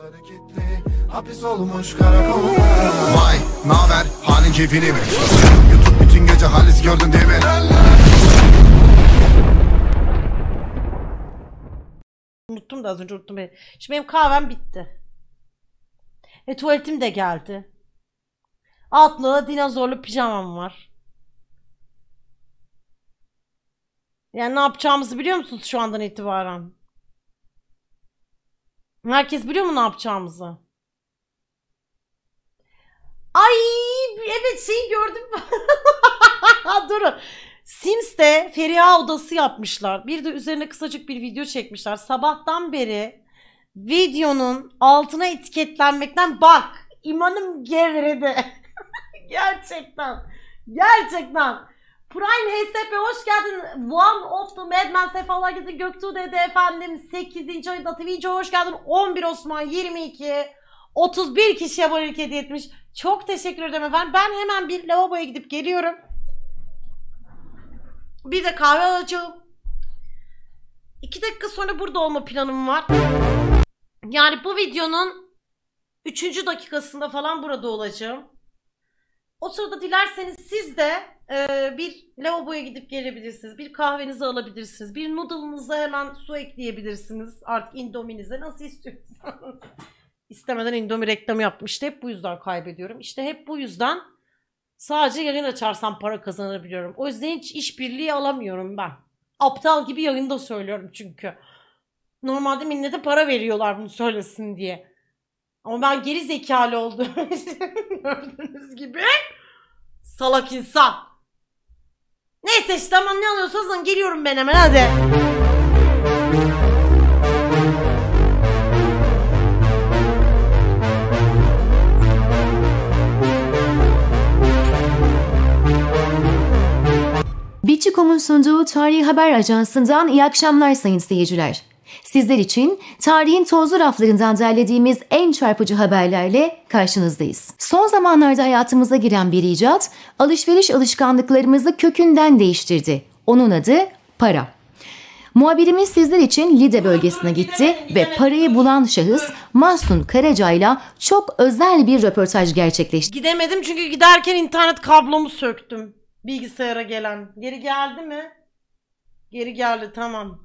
Hapis olmuş karakolda. Vay naber halin keyfini mi? YouTube bütün gece halis gördün değil mi? Unuttum da az önce unuttum. Şimdi benim kahvem bitti. Tuvaletim de geldi. Altında dinozorlu pijamam var. Yani ne yapacağımızı biliyor musunuz şu andan itibaren? Herkes biliyor mu ne yapacağımızı? Ay evet şeyi gördüm. Durun. Sims'te Feriha odası yapmışlar. Bir de üzerine kısacık bir video çekmişler. Sabahtan beri videonun altına etiketlenmekten bak imanım gevredi. Gerçekten. Gerçekten. Prime HSP hoş geldin. One of the Madman sefalar gitti. Göktuğ dedi efendim. 8. ayında Twitch'e hoş geldin. 11 Osman 22. 31 kişi abonelik hediye etmiş. Çok teşekkür ederim efendim. Ben hemen bir lavaboya gidip geliyorum. Bir de kahve alacağım. 2 dakika sonra burada olma planım var. Yani bu videonun 3. dakikasında falan burada olacağım. O sırada dilerseniz siz de bir lavaboya gidip gelebilirsiniz. Bir kahvenizi alabilirsiniz. Bir noodle'ınıza hemen su ekleyebilirsiniz. Artık indominize nasıl istiyorsanız. İstemeden indomie reklamı yapmıştı. Hep bu yüzden kaybediyorum. İşte hep bu yüzden sadece yayın açarsam para kazanabiliyorum. O yüzden hiç işbirliği alamıyorum ben. Aptal gibi yayında söylüyorum çünkü. Normalde millete para veriyorlar bunu söylesin diye. Ama ben geri zekalı oldum. Gördüğünüz gibi. Salak insan. Neyse işte aman ne alıyorsanız alın. Geliyorum ben hemen hadi. Bitçi.com'un sunduğu Tarihi Haber Ajansı'ndan iyi akşamlar sayın seyirciler. Sizler için tarihin tozlu raflarından derlediğimiz en çarpıcı haberlerle karşınızdayız. Son zamanlarda hayatımıza giren bir icat, alışveriş alışkanlıklarımızı kökünden değiştirdi. Onun adı para. Muhabirimiz sizler için Lide bölgesine gitti ve parayı bulan şahıs Mahsun Karaca'yla çok özel bir röportaj gerçekleştirdi. Gidemedim çünkü giderken internet kablomu söktüm. Bilgisayara gelen. Geri geldi mi? Geri geldi tamam.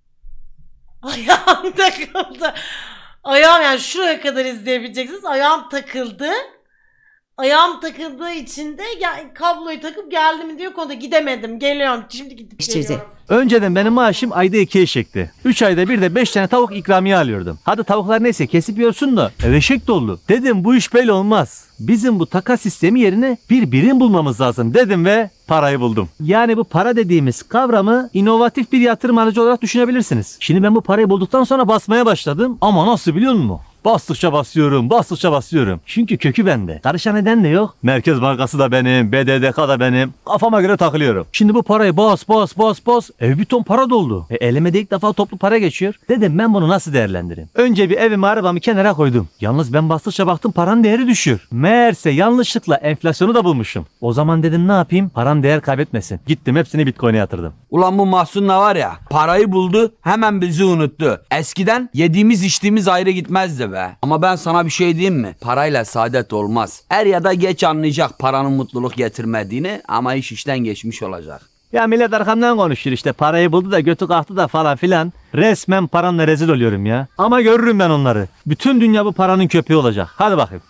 Ayağım takıldı. Ayağım yani şuraya kadar izleyebileceksiniz. Ayağım takıldı. Ayağım takıldığı için de kabloyu takıp geldim diyor konuda gidemedim. Geliyorum. Şimdi gidip geliyorum. Önceden benim maaşım ayda 2 eşekti. 3 ayda bir de 5 tane tavuk ikramiye alıyordum. Hadi tavuklar neyse kesip yiyorsun da ev eşek dolu. Dedim bu iş böyle olmaz. Bizim bu takas sistemi yerine bir birim bulmamız lazım dedim ve parayı buldum. Yani bu para dediğimiz kavramı inovatif bir yatırım aracı olarak düşünebilirsiniz. Şimdi ben bu parayı bulduktan sonra basmaya başladım ama nasıl biliyor musun? Bastıkça basıyorum, bastıkça basıyorum. Çünkü kökü bende. Karışan eden de yok. Merkez Bankası da benim, BDDK da benim. Kafama göre takılıyorum. Şimdi bu parayı bas. Ev bir ton para doldu. Elime de ilk defa toplu para geçiyor. Dedim ben bunu nasıl değerlendireyim? Önce bir evimi arabamı kenara koydum. Yalnız ben bastıkça baktım paranın değeri düşüyor. Meğerse yanlışlıkla enflasyonu da bulmuşum. O zaman dedim ne yapayım? Param değer kaybetmesin. Gittim hepsini Bitcoin'e yatırdım. Ulan bu Mahsun'la var ya parayı buldu hemen bizi unuttu. Eskiden yediğimiz içtiğimiz ayrı gitmezdi be. Ama ben sana bir şey diyeyim mi? Parayla saadet olmaz. Er ya da geç anlayacak paranın mutluluk getirmediğini ama iş işten geçmiş olacak. Ya millet arkamdan konuşuyor işte parayı buldu da götü kalktı da falan filan. Resmen paranla rezil oluyorum ya. Ama görürüm ben onları. Bütün dünya bu paranın köpeği olacak. Hadi bakayım.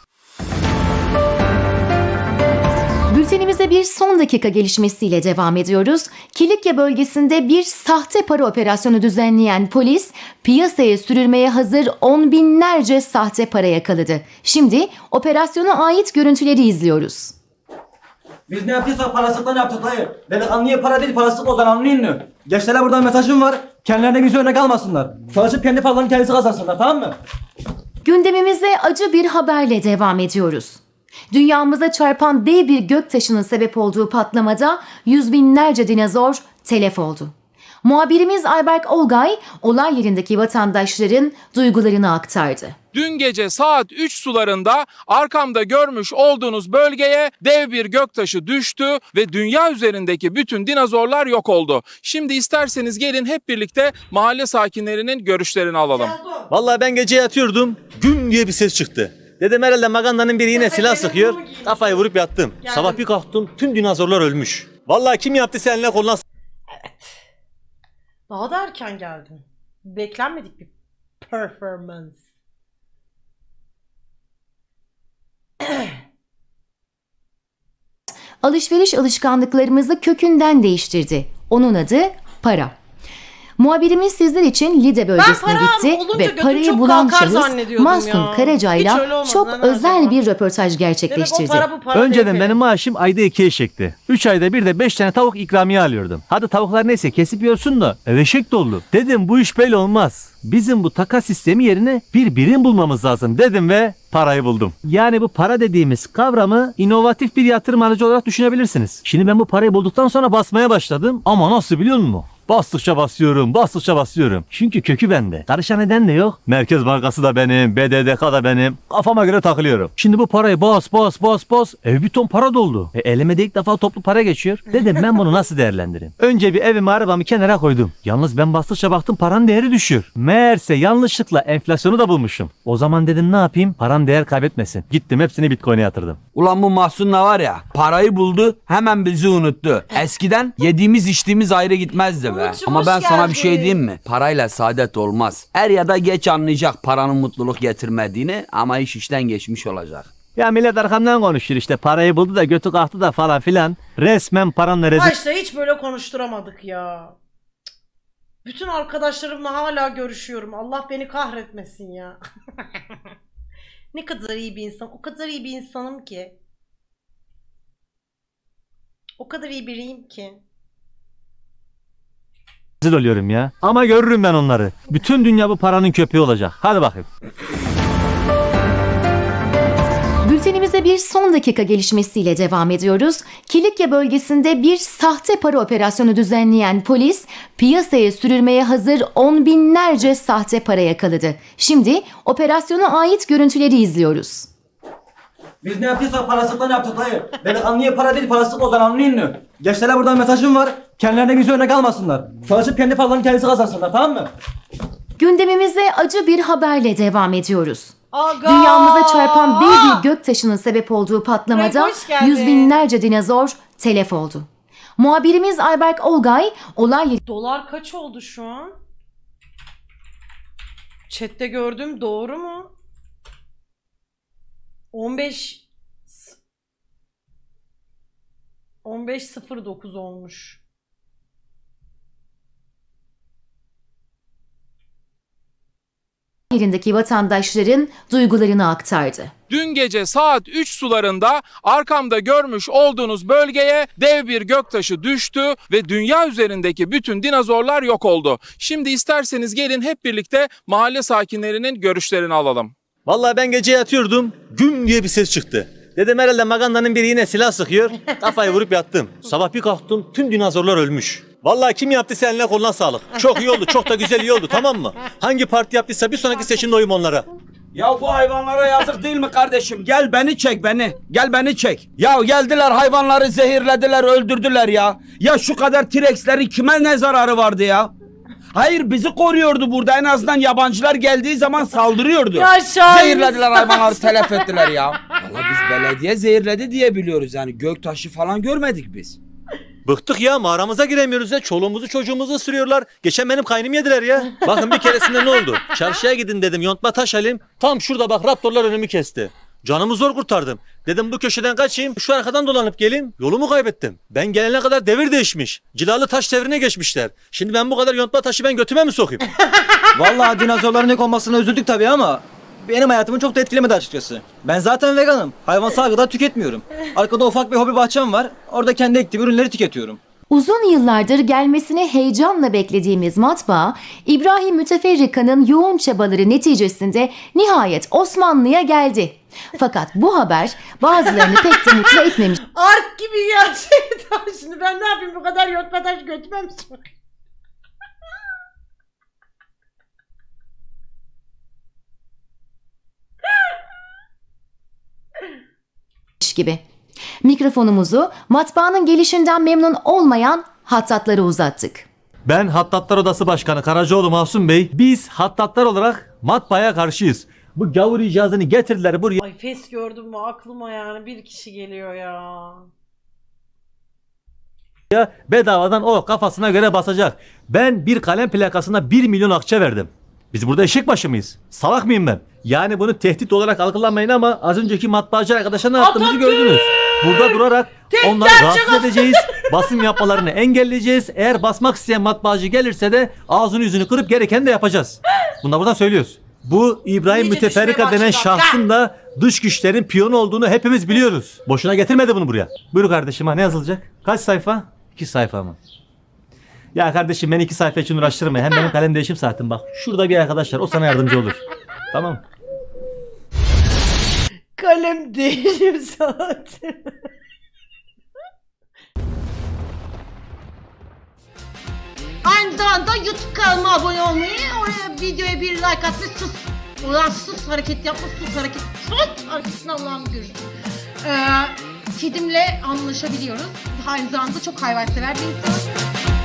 Bültenimize bir son dakika gelişmesiyle devam ediyoruz. Kilikya bölgesinde bir sahte para operasyonu düzenleyen polis piyasaya sürülmeye hazır on binlerce sahte para yakaladı. Şimdi operasyona ait görüntüleri izliyoruz. Biz ne yaptıysak parasızlıktan yaptık dayı. Delikanlıya para değil parasızlık o zaman anlayın mı? Gençlere buradan mesajım var. Kendilerine bizi örnek almasınlar. Çalışıp kendi paralarını kendisi kazansınlar tamam mı? Gündemimize acı bir haberle devam ediyoruz. Dünyamıza çarpan dev bir göktaşının sebep olduğu patlamada yüz binlerce dinozor telef oldu. Muhabirimiz Ayberk Olgay, olay yerindeki vatandaşların duygularını aktardı. Dün gece saat 3 sularında arkamda görmüş olduğunuz bölgeye dev bir göktaşı düştü ve dünya üzerindeki bütün dinozorlar yok oldu. Şimdi isterseniz gelin hep birlikte mahalle sakinlerinin görüşlerini alalım. Vallahi ben gece yatıyordum. Güm diye bir ses çıktı. Dedim herhalde magandanın biri yine silah sıkıyor. Kafayı vurup yattım. Sabah bir kalktım tüm dinozorlar ölmüş. Vallahi kim yaptıysa eline koluna Daha da erken geldin. Beklenmedik bir performance. Alışveriş alışkanlıklarımızı kökünden değiştirdi. Onun adı para. Muhabirimiz sizler için Lide bölgesine param gitti olunca ve götüm parayı çok bulan kalkar şahıs zannediyordum Mahsun ya. Hiç Karaca'yla öyle olmadı. çok Neden özel acaba? bir röportaj Demek o gerçekleştirdi. para bu para Önceden değil. benim maaşım ayda 2 eşekti. 3 ayda bir de 5 tane tavuk ikramiye alıyordum. Hadi tavuklar neyse kesip yiyorsun da eşek dolu. Dedim bu iş böyle olmaz. Bizim bu takas sistemi yerine bir birim bulmamız lazım dedim ve parayı buldum. Yani bu para dediğimiz kavramı inovatif bir yatırım aracı olarak düşünebilirsiniz. Şimdi ben bu parayı bulduktan sonra basmaya başladım. Ama nasıl biliyor musun? Bastıkça basıyorum, bastıkça basıyorum. Çünkü kökü bende. Karışan neden de yok. Merkez Bankası da benim, BDDK da benim. Kafama göre takılıyorum. Şimdi bu parayı bas. Ev bir ton para doldu. Elime de ilk defa toplu para geçiyor. Dedim ben bunu nasıl değerlendireyim? Önce bir evimi arabamı kenara koydum. Yalnız ben bastıkça baktım paranın değeri düşüyor. Meğerse yanlışlıkla enflasyonu da bulmuşum. O zaman dedim ne yapayım? Param değer kaybetmesin. Gittim hepsini Bitcoin'e yatırdım. Ulan bu Mahsun'la var ya, parayı buldu hemen bizi unuttu. Eskiden yediğimiz içtiğimiz ayrı gitmezdi be. Umut'cum, Ama hoş ben sana bir şey geldin. diyeyim mi? Parayla saadet olmaz. Er ya da geç anlayacak paranın mutluluk getirmediğini, ama iş işten geçmiş olacak. Ya millet arkamdan konuşuyor işte parayı buldu da götü kalktı da falan filan. Resmen paranla rezil Başta hiç böyle konuşturamadık ya. Bütün arkadaşlarımla hala görüşüyorum. Allah beni kahretmesin ya. Ne kadar iyi bir insan. O kadar iyi bir insanım ki. O kadar iyi biriyim ki. oluyorum ya. Ama görürüm ben onları. Bütün dünya bu paranın köpeği olacak. Hadi bakayım. Bültenimize bir son dakika gelişmesiyle devam ediyoruz. Kilikya bölgesinde bir sahte para operasyonu düzenleyen polis piyasaya sürülmeye hazır on binlerce sahte para yakaladı. Şimdi operasyona ait görüntüleri izliyoruz. Biz ne yaptıysak parasızlıktan yaptık dayı. Delikanlıya para değil parasızlık o zaman anlayın mı? Gençlere buradan mesajım var. Kendilerine bizi örnek almasınlar. Çalışıp kendi paralarını kendisi kazansınlar, tamam mı? Gündemimize acı bir haberle devam ediyoruz. Aga! Dünyamıza çarpan dev bir göktaşının sebep olduğu patlamada Hoş geldin. yüz binlerce dinozor telef oldu. Muhabirimiz Ayberk Olgay olay Dolar kaç oldu şu an? Chat'te gördüm, doğru mu? 15.09 olmuş. yerindeki vatandaşların duygularını aktardı. Dün gece saat 3 sularında arkamda görmüş olduğunuz bölgeye dev bir göktaşı düştü ve dünya üzerindeki bütün dinozorlar yok oldu. Şimdi isterseniz gelin hep birlikte mahalle sakinlerinin görüşlerini alalım. Vallahi ben gece yatıyordum. Güm diye bir ses çıktı. Dedim herhalde magandanın biri yine silah sıkıyor. Kafayı vurup yattım. Sabah bir kalktım tüm dinozorlar ölmüş. Vallahi kim yaptıysa eline koluna sağlık. Çok iyi oldu, çok da güzel iyi oldu, tamam mı? Hangi parti yaptıysa bir sonraki seçimde oyum onlara. Ya bu hayvanlara yazık değil mi kardeşim? Gel beni çek beni. Gel beni çek. Ya geldiler hayvanları zehirlediler, öldürdüler ya. Ya şu kadar T-Rex'lerin kime ne zararı vardı ya? Hayır, bizi koruyordu burada. En azından yabancılar geldiği zaman saldırıyordu. Ya Şahin, Zehirlediler hayvanları, telef ettiler ya. Valla biz belediye zehirledi diye biliyoruz yani. Göktaşı falan görmedik biz. Bıktık ya, mağaramıza giremiyoruz ya. Çoluğumuzu çocuğumuzu ısırıyorlar. Geçen benim kaynım yediler ya. Bakın bir keresinde ne oldu? Çarşıya gidin dedim, yontma taş alayım. Tam şurada bak raptorlar önümü kesti. Canımı zor kurtardım. Dedim bu köşeden kaçayım, şu arkadan dolanıp geleyim. Yolumu kaybettim. Ben gelene kadar devir değişmiş. Cilalı taş devrine geçmişler. Şimdi ben bu kadar yontma taşı ben götüme mi sokayım? Vallahi dinozorların yok olmasına üzüldük tabii ama benim hayatımı çok da etkilemedi açıkçası. Ben zaten veganım. Hayvansal gıda tüketmiyorum. Arkada ufak bir hobi bahçem var. Orada kendi ektiğim ürünleri tüketiyorum. Uzun yıllardır gelmesini heyecanla beklediğimiz matbaa, İbrahim Müteferrika'nın yoğun çabaları neticesinde nihayet Osmanlı'ya geldi. Fakat bu haber bazılarını pek de mutlu etmemiş. Ark gibi gerçekten. Şimdi ben ne yapayım, bu kadar yotma taş götürmem. gibi. Mikrofonumuzu matbaanın gelişinden memnun olmayan hattatlara uzattık. Ben Hattatlar Odası Başkanı Karacaoğlu Mahsun Bey. Biz hattatlar olarak matbaaya karşıyız. Bu gavur icazını getirdiler buraya. Ay fes gördüm mü aklıma yani bir kişi geliyor ya. Bedavadan o kafasına göre basacak. Ben bir kalem plakasına 1 milyon akçe verdim. Biz burada eşek başı mıyız? Salak mıyım ben? Yani bunu tehdit olarak algılamayın ama az önceki matbaacı arkadaşa ne yaptığımızı gördünüz. Burada durarak onları rahatsız edeceğiz. Basım yapmalarını engelleyeceğiz. Eğer basmak isteyen matbaacı gelirse de ağzını yüzünü kırıp gerekeni de yapacağız. Bunu da buradan söylüyoruz. Bu İbrahim İyice Müteferrika düşmeye denen başladı. şahsın da dış güçlerin piyonu olduğunu hepimiz biliyoruz. Boşuna getirmedi bunu buraya. Buyur kardeşim, ha ne yazılacak? Kaç sayfa? 2 sayfa mı? Ya kardeşim beni 2 sayfa için uğraştırma. Hem benim kalem değişim saatim bak. Şurada bir arkadaş var, o sana yardımcı olur. Tamam. Kalem değilim zaten. Aynı zamanda YouTube kanalıma abone olmayı, oraya videoya bir like atmayı, sus hareket yapma, sus hareketini Allah'ım görürsün. Kedimle anlaşabiliyoruz. Aynı zamanda çok hayvansever bir insan.